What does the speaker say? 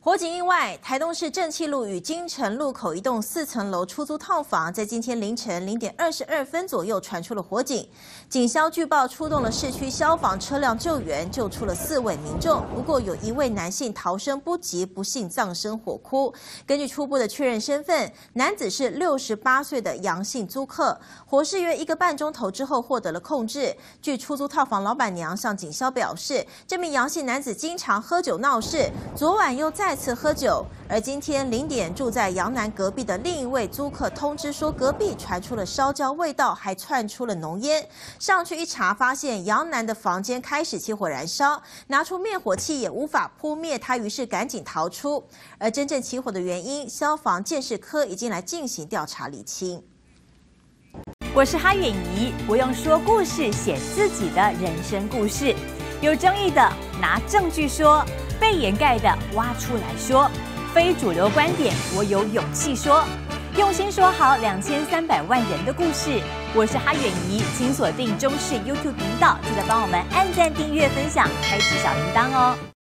火警意外，台东市正气路与金城路口一栋4层楼出租套房，在今天凌晨0点22分左右传出了火警。警消据报出动了市区消防车辆救援，救出了4位民众。不过有1位男性逃生不及，不幸葬身火窟。根据初步的确认身份，男子是68岁的杨姓租客。火势约1个半钟头之后获得了控制。据出租套房老板娘向警消表示，这名杨姓男子经常喝酒闹事，昨晚又再次喝酒，而今天0点住在杨南隔壁的另一位租客通知说，隔壁传出了烧焦味道，还窜出了浓烟。上去一查，发现杨南的房间开始起火燃烧，拿出灭火器也无法扑灭，他于是赶紧逃出。而真正起火的原因，消防鉴识科已经来进行调查厘清。 我是哈远怡，我用说故事写自己的人生故事，有争议的拿证据说，被掩盖的挖出来说，非主流观点我有勇气说，用心说好2300万人的故事。我是哈远怡，请锁定中视 YouTube 频道，记得帮我们按赞、订阅、分享，开启小铃铛哦。